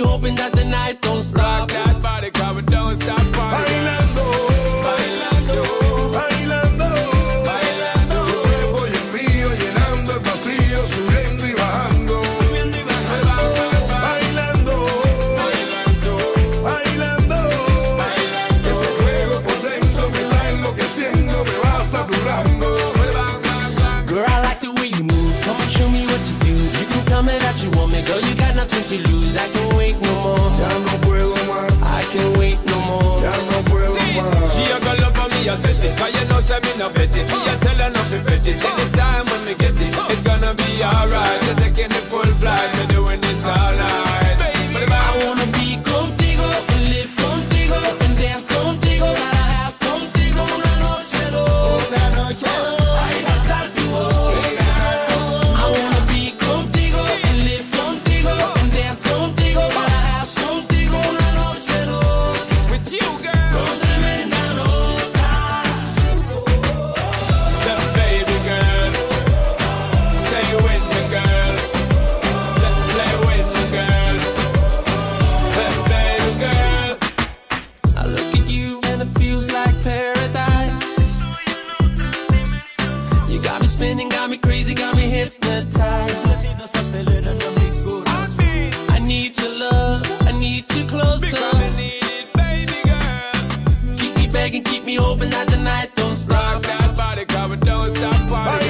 hoping that the night don't stop. Rock that body, come and don't stop partying. Bailando, Bailando, bailando, bailando, tu cuerpo y el mío llenando el vacío, subiendo y bajando. subiendo y bajando. Bailando, Bailando, bailando, bailando. ese fuego por dentro me va enloqueciendo, me va saturando. Girl, I like the way you move. Come on, show me what you do. You can tell me that you want me, girl. You got nothing to lose. I can't wait no more. Ya no puedo más, I can't wait no more. ya no puedo más. She a go love for me, I set it. Cause you know, say me no bet it. Me a tell her not to bet it. Anytime when me get it, it's gonna be alright. You're taking the full flight, you're doing this all night. Baby, I wanna be contigo, and live contigo, and dance contigo. Gotta have contigo una noche loca. Ay, besarte hoy. I wanna be contigo, and live contigo, and dance contigo. Gotta have contigo una noche loca. with you, girl. Con tremenda nota. The baby girl. Stay with me, girl. Play with me, girl. The baby girl. I look at you and it feels like paradise. You got me spinning, got me crazy, got me hypnotized. I need your love, I need you closer. Because I need it, baby girl. Keep me begging, keep me hoping that the night don't stop. Rock that body, come and don't stop partying.